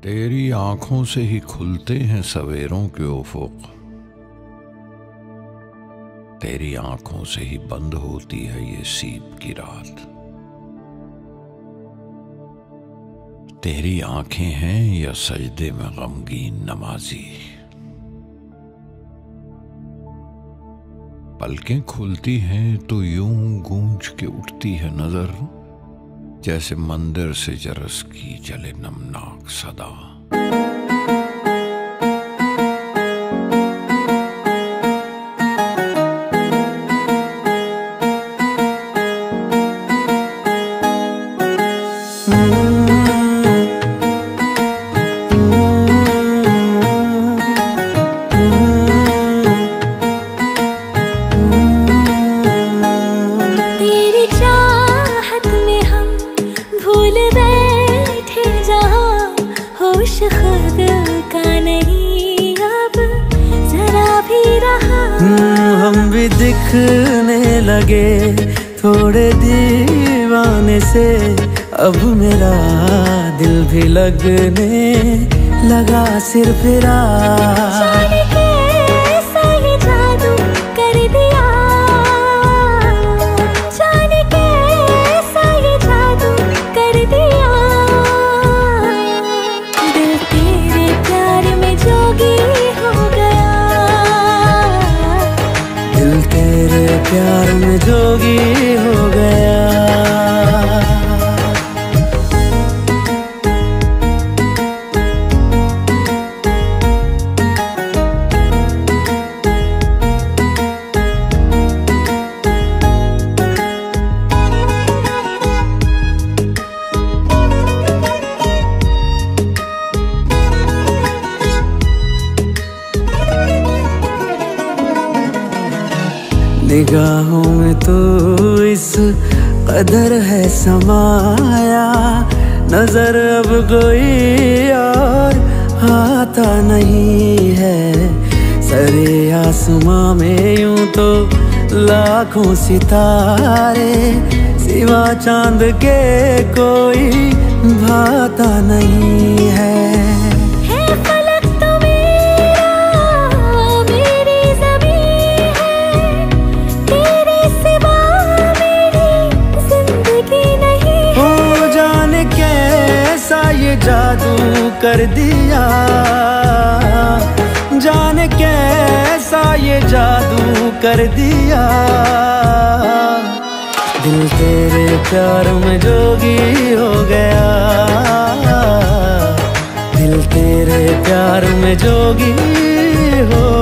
तेरी आंखों से ही खुलते हैं सवेरों के उफुक, तेरी आंखों से ही बंद होती है ये सीप की रात। तेरी आंखें हैं या सजदे में गमगीन नमाजी, पलकें खुलती हैं तो यूं गूंज के उठती है नजर, जैसे मंदिर से जरस की चले नमनाक सदा। खुद का नहीं अब जरा भी रहा। हम भी दिखने लगे थोड़े दीवाने से, अब मेरा दिल भी लगने लगा सिर फिरा। प्यार में जोगी हो गया। निगाहों में तो इस कदर है समाया, नजर अब कोई और आता नहीं है। सरे आसमां में यूं तो लाखों सितारे, सिवा चांद के कोई भाता नहीं है। ये जादू कर दिया, जाने कैसा ये जादू कर दिया। दिल तेरे प्यार में जोगी हो गया, दिल तेरे प्यार में जोगी हो